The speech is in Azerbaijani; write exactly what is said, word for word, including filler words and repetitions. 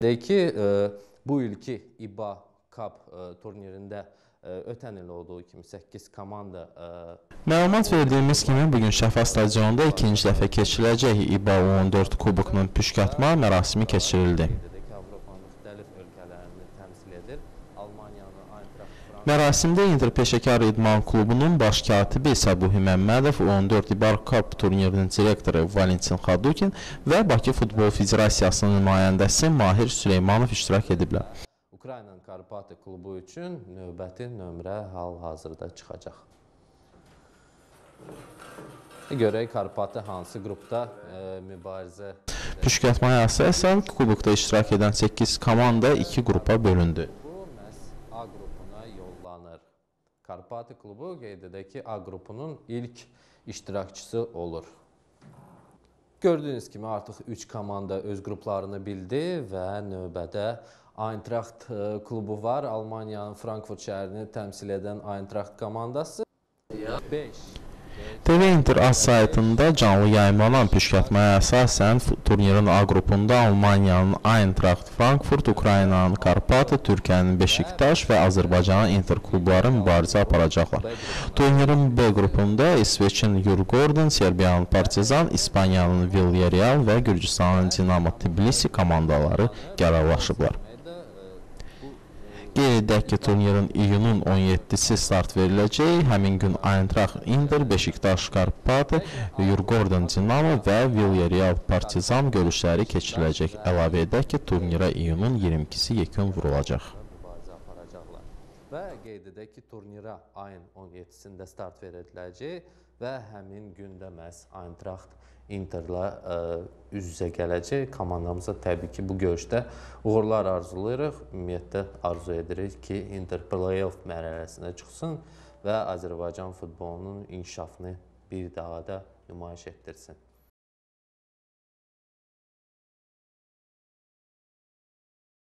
Deyək ki, bu ilki İBA Cup turnirində ötən il olduğu kimi səkkiz komanda... Məlumat verdiyimiz kimi, bugün Şəfa stadionunda ikinci dəfə keçiriləcək İBA U on dörd kubokunun püşkatma mərasimi keçirildi. Mərasimdə Inter Peşəkar İdman Klubunun baş katibi Səbuhi Məmmədov, U on dörd İBA Cup turnirinin direktoru Valentin Xadukin və Bakı Futbol Federasiyasının nümayəndəsi Mahir Süleymanov iştirak ediblər. Ukrayna Karpati klubu üçün növbəti nömrə hal-hazırda çıxacaq. Görək Karpati hansı qrupda mübarizə... Püşkatmaya əsasən kubokda iştirak edən səkkiz komanda iki qrupa bölündü. Bu məhz A qrupuna yollanır. Karpati klubu qeyd edək ki, A qrupunun ilk iştirakçısı olur. Gördüyünüz kimi artıq üç komanda öz qruplarını bildi və növbədə Eintracht klubu var. Almaniyanın Frankfurt şəhərini təmsil edən Eintracht komandası. beş. T V Inter az saytında canlı yayımlanan püşkatmaya əsasən turnirin A qrupunda Almaniyanın Eintracht Frankfurt, Ukraynanın Karpati, Türkiyənin Beşiktaş və Azərbaycanın Inter klubları mübarizə aparacaqlar. Turnirin B qrupunda İsveçin Djurgården, Serbiyanın Partizan, İspaniyanın Villarreal və Gürcüstanın Dinamo Tbilisi komandaları qərarlaşıblar. Qeyd edək ki, turnirin iyunun on yeddisi start veriləcək. Həmin gün Eintracht Inter, Beşiktaş Karpati, Djurgården Dinamo və Villarreal Partizan görüşləri keçiriləcək. Əlavə edək ki, turnirə iyunun iyirmi ikisi yekun vurulacaq. Və qeyd edək ki, turnirə ayın on yeddisində start veriləcək və həmin gündə məhz Eintracht Interlə üz-üzə gələcək. Komandamıza təbii ki, bu görüşdə uğurlar arzulayırıq. Ümumiyyətlə arzu edirik ki, Inter play-off mərhələsinə çıxsın və Azərbaycan futbolunun inkişafını bir daha da nümayiş etdirsin.